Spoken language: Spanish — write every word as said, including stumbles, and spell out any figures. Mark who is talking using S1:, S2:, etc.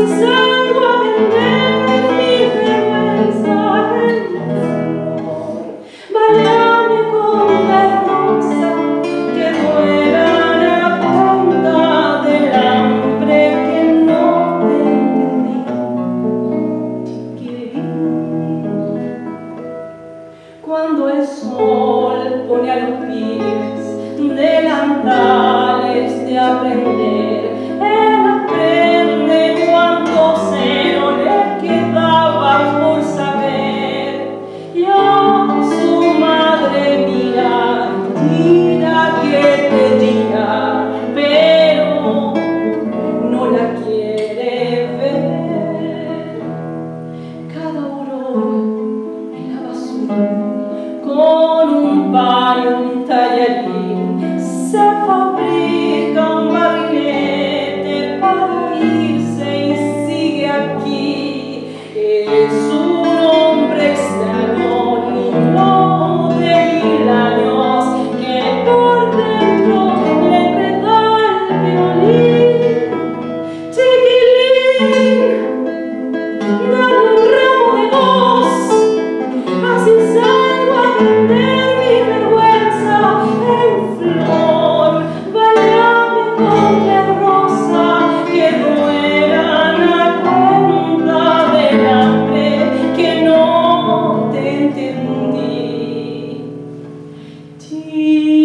S1: salgo a vender mi vergüenza en flor. Bailame con la rosa que vuelan a punta del hambre que no te entendí, chiquilín. Cuando el sol pone a los pibes delantales de aprender, él aprende cuánto cero le quedaba por saber. Y a su madre mira, tira que te tira, pero no la quiere ver. Cada aurora en la basura, con un pan y un tallarín, se fabrica un barrilete para irse y sigue aquí. Es un hombre extraño, niño de mil años, que por dentro le enreda el violín. Chiquilín, dame un ramo de voz, así salgo a vender mi vergüenza en flor. Bailame con la rosa que vuelan a cuenta del hambre que no te entendí.